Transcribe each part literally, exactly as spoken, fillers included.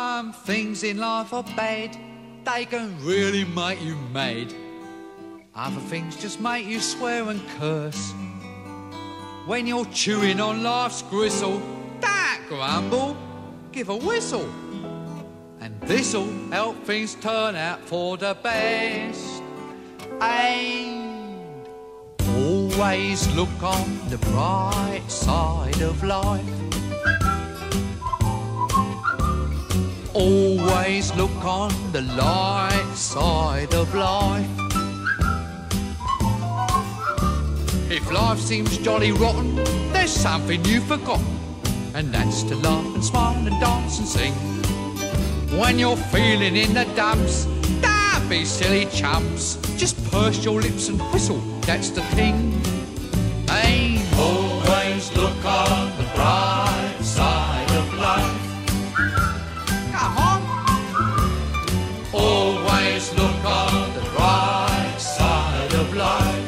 Some things in life are bad, they can really make you mad. Other things just make you swear and curse. When you're chewing on life's gristle, don't grumble, give a whistle. And this'll help things turn out for the best. And always look on the bright side of life. Always look on the light side of life. If life seems jolly rotten, there's something you've forgotten, and that's to laugh and smile and dance and sing. When you're feeling in the dumps, don't be silly chumps. Just purse your lips and whistle, that's the thing. Hey, always look on the bright side of life. Come on. Always look on the bright side of life.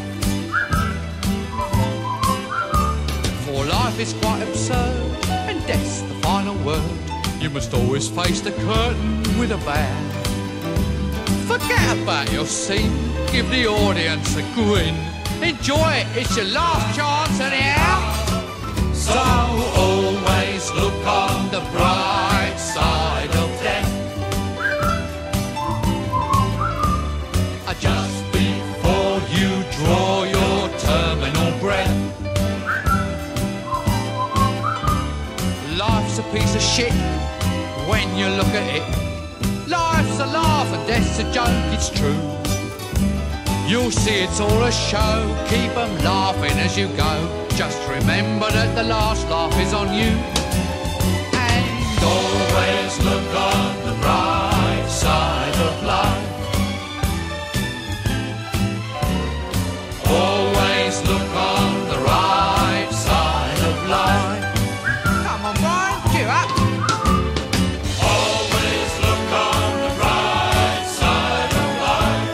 For life is quite absurd, and death's the final word. You must always face the curtain with a bow. Forget about your scene, give the audience a grin. Enjoy it, it's your last chance anyhow. So always look on the bright side of death. Just before you draw your terminal breath. Life's a piece of shit when you look at it. Life's a laugh and death's a joke, it's true. You'll see it's all a show, keep them laughing as you go. Just remember that the last laugh is on you. And always look on the bright side of life. Always look on the right side of life. Come on, Brian, cheer up. Always look on the right side of life.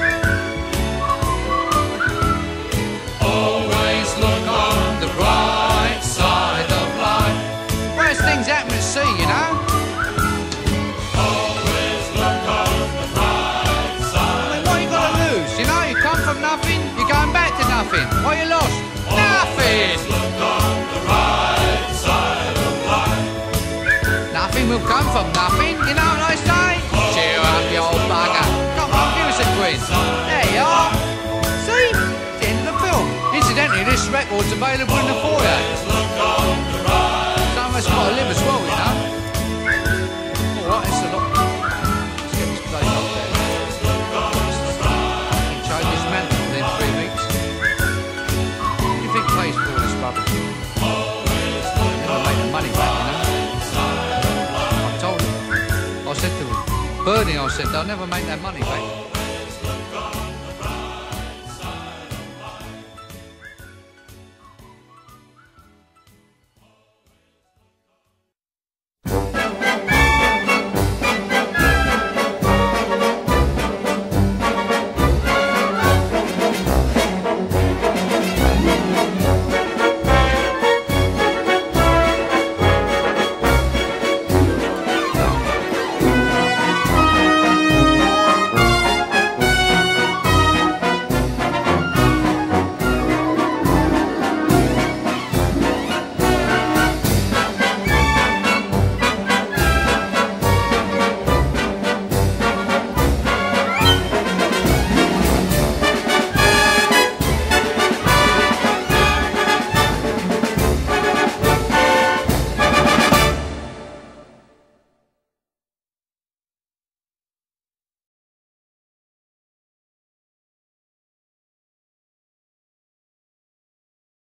Always look on the right side of life. Worst things happen at sea, you know. Always look on the right side. I mean, what you got to lose? You know, you come from nothing, you're going back to nothing. What you lost? Nothing. Always look on the right side of life. Nothing will come from nothing, you know what I say? Cheer up, you old bugger. Come on, give us a quiz. There you are. See? It's the end of the film. Incidentally, this record's available in the foyer. Some of us got to live as well, you know. Alright, it's a lot. Let's get this place up there. Change this mantle within three weeks. What do you think pays for all this rubbish? Never make the money back, you know. I told him. I said to him, Bernie, I said, they'll never make that money back.